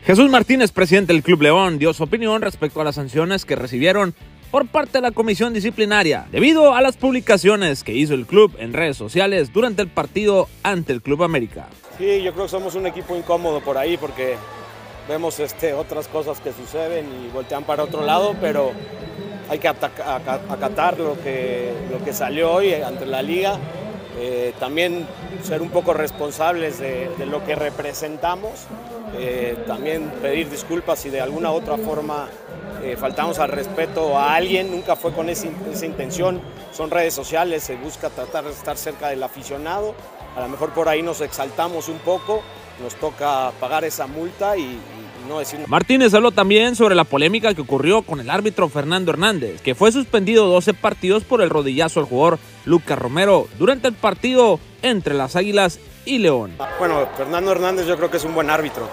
Jesús Martínez, presidente del Club León, dio su opinión respecto a las sanciones que recibieron por parte de la comisión disciplinaria debido a las publicaciones que hizo el club en redes sociales durante el partido ante el Club América. Sí, yo creo que somos un equipo incómodo por ahí porque vemos otras cosas que suceden y voltean para otro lado, pero hay que acatar lo que salió hoy ante la liga. También ser un poco responsables de lo que representamos, también pedir disculpas si de alguna otra forma faltamos al respeto a alguien. Nunca fue con esa intención, son redes sociales, se busca tratar de estar cerca del aficionado, a lo mejor por ahí nos exaltamos un poco, nos toca pagar esa multa y no decir nada. Martínez habló también sobre la polémica que ocurrió con el árbitro Fernando Hernández, que fue suspendido 12 partidos por el rodillazo al jugador Lucas Romero durante el partido entre las Águilas y León. Bueno, Fernando Hernández yo creo que es un buen árbitro.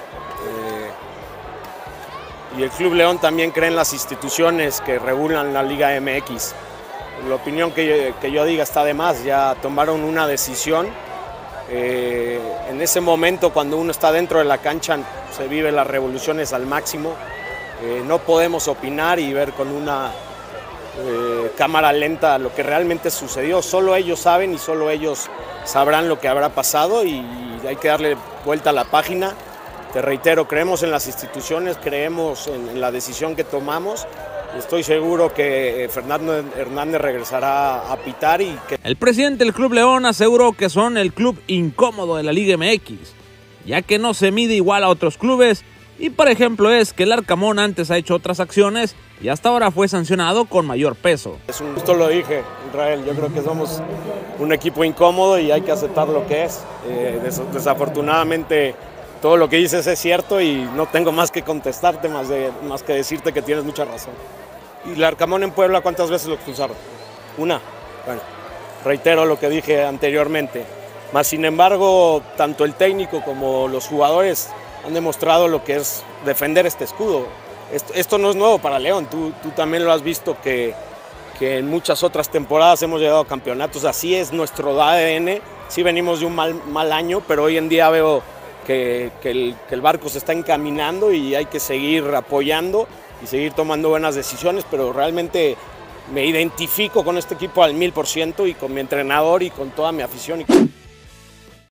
Y el Club León también cree en las instituciones que regulan la Liga MX. La opinión que yo diga está de más, ya tomaron una decisión. En ese momento, cuando uno está dentro de la cancha, se vive las revoluciones al máximo. No podemos opinar y ver con una cámara lenta lo que realmente sucedió. Solo ellos saben y solo ellos sabrán lo que habrá pasado y hay que darle vuelta a la página. Te reitero, creemos en las instituciones, creemos en la decisión que tomamos. Estoy seguro que Fernando Hernández regresará a pitar y que... El presidente del Club León aseguró que son el club incómodo de la Liga MX, ya que no se mide igual a otros clubes, y por ejemplo es que el Arcamón antes ha hecho otras acciones y hasta ahora fue sancionado con mayor peso. Justo lo dije, Israel, yo creo que somos un equipo incómodo y hay que aceptar lo que es. Desafortunadamente todo lo que dices es cierto y no tengo más que contestarte, más que decirte que tienes mucha razón. ¿Y el Arcamón en Puebla cuántas veces lo expulsaron? Una. Bueno, reitero lo que dije anteriormente. Más sin embargo, tanto el técnico como los jugadores han demostrado lo que es defender este escudo. Esto no es nuevo para León, tú también lo has visto que en muchas otras temporadas hemos llegado a campeonatos. Así es nuestro ADN, sí venimos de un mal año, pero hoy en día veo que el barco se está encaminando y hay que seguir apoyando y seguir tomando buenas decisiones, pero realmente me identifico con este equipo al 1000% y con mi entrenador y con toda mi afición.